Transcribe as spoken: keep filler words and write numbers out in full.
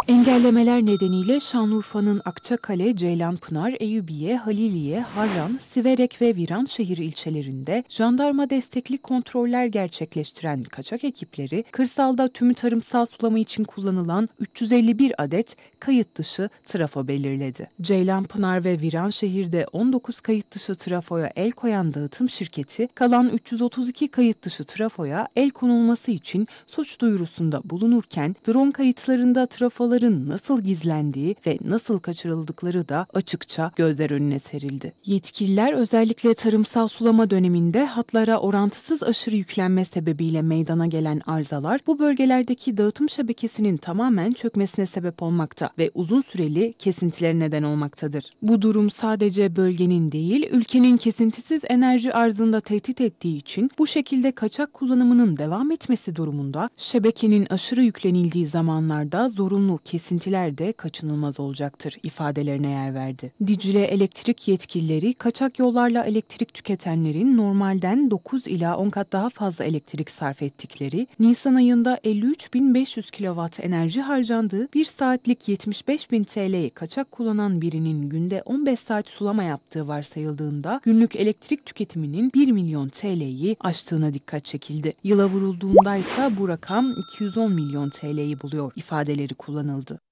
Engellemeler nedeniyle Şanlıurfa'nın Akçakale, Ceylanpınar, Eyüpiye, Haliliye, Harran, Siverek ve Viranşehir ilçelerinde jandarma destekli kontroller gerçekleştiren kaçak ekipleri, kırsalda tümü tarımsal sulama için kullanılan üç yüz elli bir adet kayıt dışı trafo belirledi. Ceylanpınar ve Viranşehir'de on dokuz kayıt dışı trafoya el koyan dağıtım şirketi, kalan üç yüz otuz iki kayıt dışı trafoya el konulması için suç duyurusunda bulunurken, drone kayıtlarında trafoların nasıl gizlendiği ve nasıl kaçırıldıkları da açıkça gözler önüne serildi. Yetkililer özellikle tarımsal sulama döneminde hatlara orantısız aşırı yüklenme sebebiyle meydana gelen arızalar bu bölgelerdeki dağıtım şebekesinin tamamen çökmesine sebep olmakta ve uzun süreli kesintilere neden olmaktadır. Bu durum sadece bölgenin değil, ülkenin kesintisiz enerji arzında tehdit ettiği için bu şekilde kaçak kullanımının devam etmesi durumunda şebekenin aşırı yüklenildiği zamanlarda zorunlu kesintiler de kaçınılmaz olacaktır ifadelerine yer verdi. Dicle Elektrik yetkilileri kaçak yollarla elektrik tüketenlerin normalden dokuz ila on kat daha fazla elektrik sarf ettikleri, Nisan ayında elli üç bin beş yüz kilowatt enerji harcandığı bir saatlik yetmiş beş bin T L'yi kaçak kullanan birinin günde on beş saat sulama yaptığı varsayıldığında günlük elektrik tüketiminin bir milyon T L'yi aştığına dikkat çekildi. Yıla vurulduğunda ise bu rakam iki yüz on milyon T L'yi buluyor ifadeleri kullanıldı.